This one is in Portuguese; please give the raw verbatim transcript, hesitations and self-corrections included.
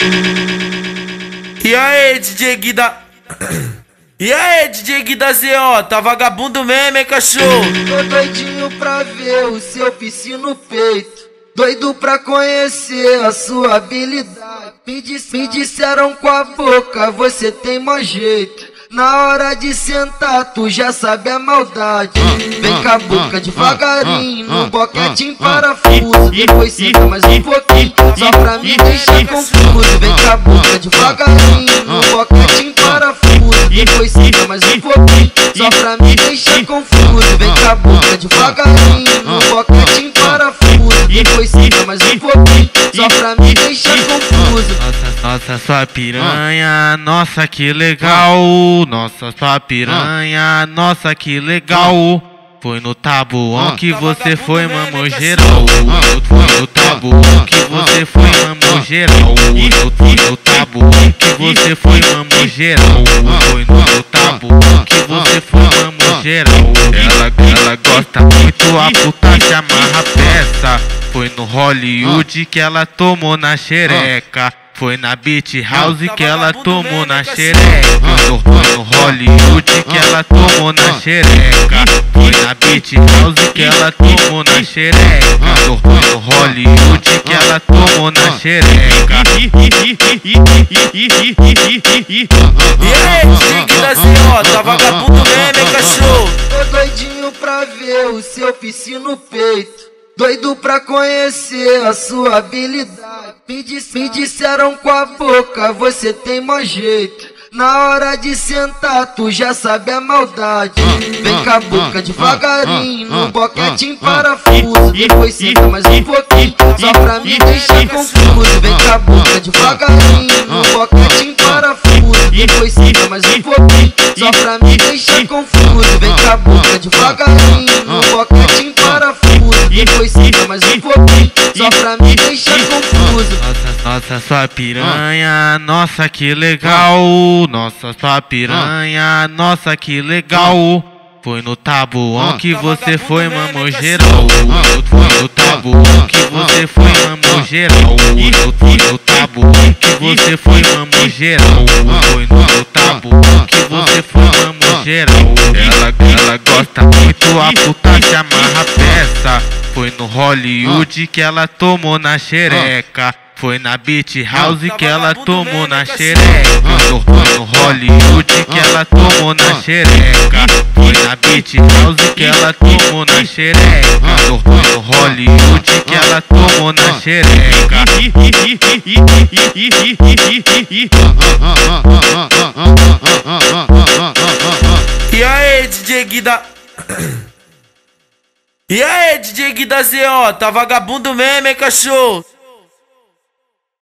E aí, D J Guida? E aí, D J Guida Z O, tá vagabundo mesmo, hein, cachorro? Tô doidinho pra ver o seu piscina no peito, doido pra conhecer a sua habilidade. Me, dis me disseram com a boca, você tem mau jeito. Na hora de sentar, tu já sabe a maldade. Vem com a boca devagarinho, no boquete parafuso. Depois senta mais um pouquinho, só pra me deixar confuso. Vem com a boca devagarinho, no boquete parafuso. Depois senta mais um pouquinho, só pra me deixar confuso. Vem com a boca devagarinho, no boquete parafuso. Depois senta mais um pouquinho, só pra me deixar confuso. Nossa, nossa, sua piranha, nossa que legal. Nossa, sua piranha, nossa que legal. Foi no tabuão que você foi, mamou geral. Foi no tabuão que você foi, mamou geral. Foi no tabuão que você foi, mamou geral. Foi no tabuão que você foi, mamou geral. Ela, ela gosta muito, a puta se amarra peça. Foi no Hollywood que ela tomou na xereca. Foi na Beach House que ela tomou na xereca. Foi no Hollywood que ela tomou na xereca. Foi na Beach House que ela tomou na xereca. Foi no Hollywood que ela tomou na xereca. E aí, D J Guida Z O, tá vagabundo mesmo, hein, cachorro? Tô doidinho pra ver o seu piscina no peito, doido pra conhecer a sua habilidade. Me, dis me disseram com a boca, você tem mau jeito. Na hora de sentar, tu já sabe a maldade. Vem com a boca devagarinho, no boquete parafuso. Depois senta mais um pouquinho, só pra me deixar confuso. Vem com a boca devagarinho, no boquete parafuso. Depois senta mais um pouquinho, só pra me deixar confuso. Vem com a boca devagarinho, no boquete parafuso. Depois senta mais um pouquinho, só pra me deixar confuso. Nossa, nossa, sua piranha, nossa que legal. Nossa, sua piranha, nossa que legal. Foi no tabuão que você foi, mamou geral. Foi no tabuão que você foi, mamou geral. Foi no tabuão que você foi, mamou geral. Foi no tabuão que você foi, mamou geral. Ela, ela gosta muito, a puta se amarra peça. Foi no Hollywood que ela tomou na xereca. Foi na Beach House que ela tomou na xereca. Foi no Hollywood que ela tomou na xereca. Foi na Beach House que ela tomou na xereca. Foi no Hollywood que ela tomou na xereca. E aí, D J Guida? E aí, D J Guida Z O, tá vagabundo mesmo, hein, cachorro?